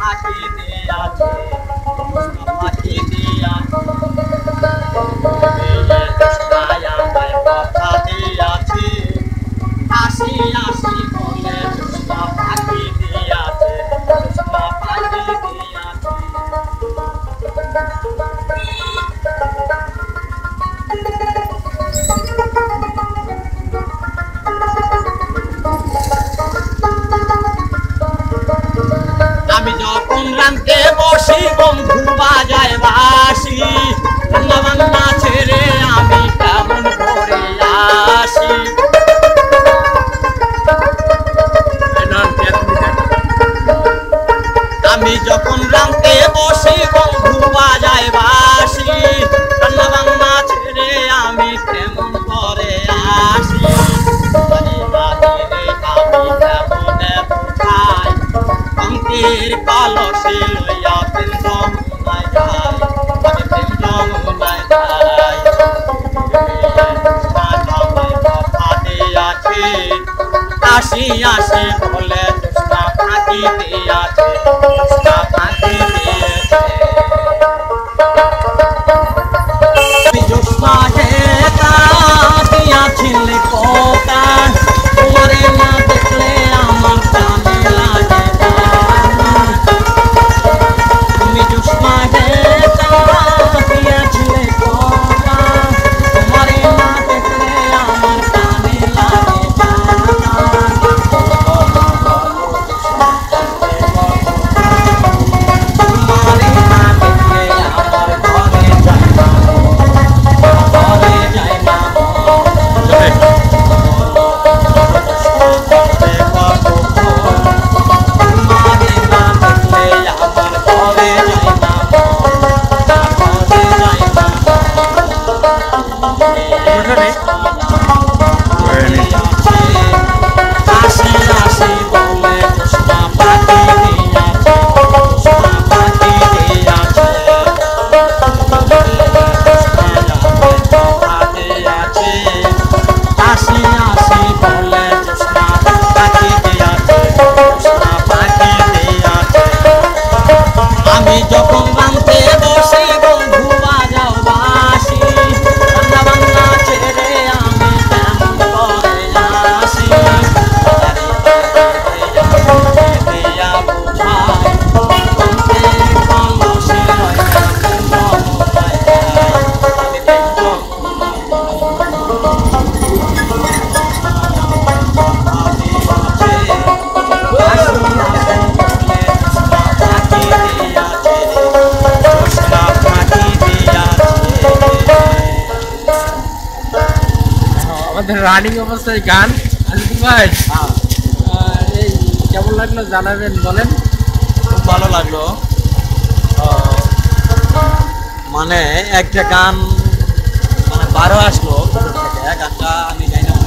ফাঁকি দিয়াছে ফাঁকি দিয়াছে কথা দিয়াছে আসি আসি বলে ফাঁকি দিয়াছে ফাঁকি দিয়াছে আমি যখন রানতে বসি বন্ধু বাজায় বাসি রান্না বান্না ছেড়ে আমি কেমন করে আসি আমি যখন রানতে বসি বন্ধু বাজায় বাসি রান্না বান্না ছেড়ে আমি কেমন করে আসি অঙ্কের কলসে লইয়া প্রেম যমুনায় যাই আমি প্রেম যমুনায় যাই কথা দিয়াছে আসি আসি বলে তৃষ্ণা ফাঁকি দিয়াছে তৃষ্ণা ফাঁকি দিয়েছে জ্যোৎস্না হেতা দিয়াছিলে কোটা তোমারে না দেখলে আমার প্রাণে লাগে তুমি জ্যোৎস্না হেতা দিয়াছিলে কোটা তোমারে না দেখলে আমার প্রাণে লাগে তোমারে না দেখলে আমার ঘরে যায় না ঘরে যায় না যখন বানতে বসে বন্ধু বাজাও বাসি রান্না বান্না ছেড়ে আমি কেমন করে আসি দিয়া বুঝাই অঙ্কের কলসে লইয়া প্রেম যমুনায় যাই আমি প্রেম আমাদের রানিং অবস্থায় গান আজিজ ভাই এই কেমন লাগলো জানাবেন বলেন খুব ভালো লাগলো মানে একটা গান মানে 12 আসলো গানটা আমি গাইলাম